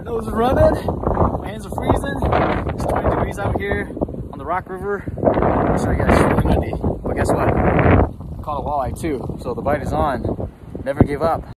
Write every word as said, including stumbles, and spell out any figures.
nose is running, my hands are freezing. It's twenty degrees out here on the Rock River. I'll show you guys, it's really windy. But guess what? I caught a walleye too, so the bite is on. Never give up.